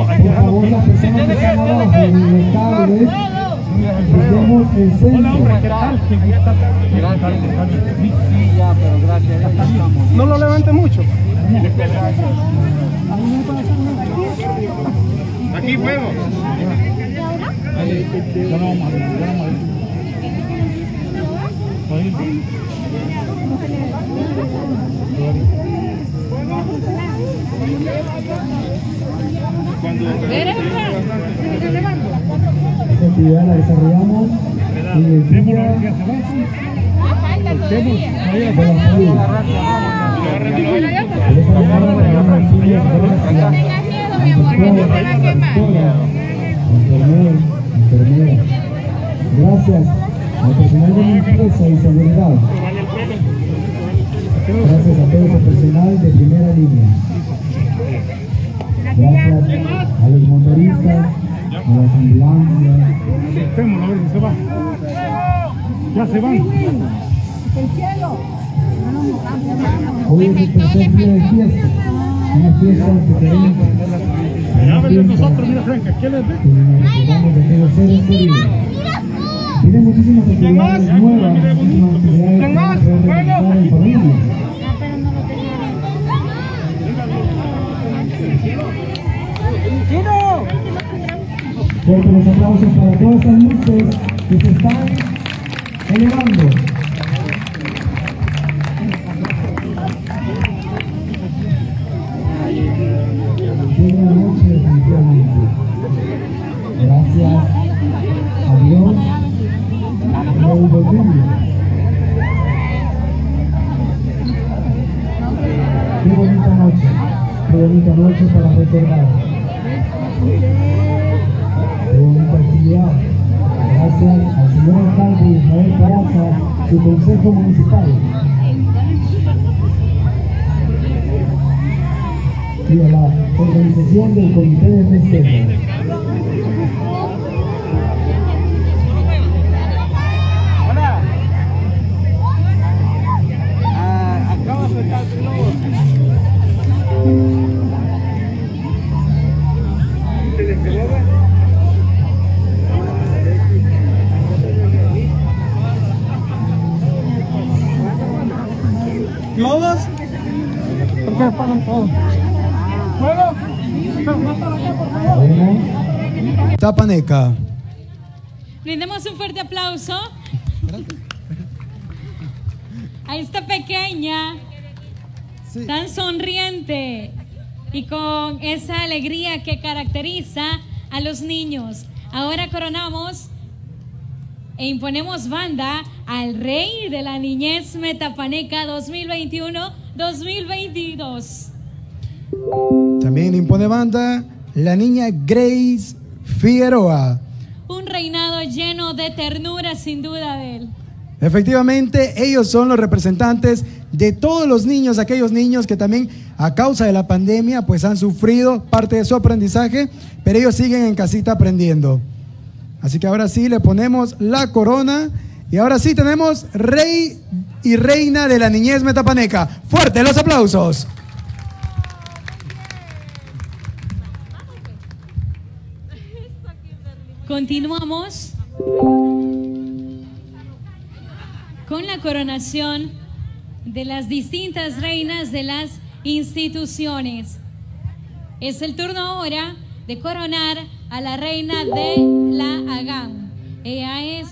Por favor, las personas que están abajo en los cables, busquemos el centro. Sí, ya, pero gracias. No lo levante mucho. Aquí puedo. Esta actividad la desarrollamos en el día de la salud. Enfermera. Gracias al personal de limpieza y seguridad. Gracias a todo ese personal de primera línea. Gracias a los motoristas, a las ambulancias. Aceptémoslo, a ver si se va. Ya se van. Hoy es el tercer día de fiesta. Una fiesta diferente. Ya ven nosotros, mira Franca, ¿qué les ve? Tiene muchísimas actividades nuevas, muchísimas actividades que vamos a poder realizar en familia. Fuertes los aplausos para todas esas luces que se están elevando. Buenas noches, definitivamente. Gracias a Dios por volverlo. Qué bonita noche para recordar. Qué bonita actividad. Gracias al señor alcalde Ismael Peraza, su consejo municipal. Y a la organización del comité de festejo. Hola. Acaba de soltar el globo. ¿Se despegó? ¿Globos? ¿Por qué pagan todo? ¿Puedo? Tapaneca. Brindemos un fuerte aplauso a esta pequeña, tan sonriente y con esa alegría que caracteriza a los niños. Ahora coronamos e imponemos banda al rey de la niñez metapaneca 2021-2022. También impone banda la niña Grace Figueroa. Un reinado lleno de ternura, sin duda, de él. Efectivamente, ellos son los representantes de todos los niños, aquellos niños que también a causa de la pandemia pues han sufrido parte de su aprendizaje, pero ellos siguen en casita aprendiendo. Así que ahora sí le ponemos la corona y ahora sí tenemos rey y reina de la niñez metapaneca. ¡Fuerte los aplausos! Continuamos con la coronación de las distintas reinas de las instituciones. Es el turno ahora de coronar a la reina de la AGAM. Ella es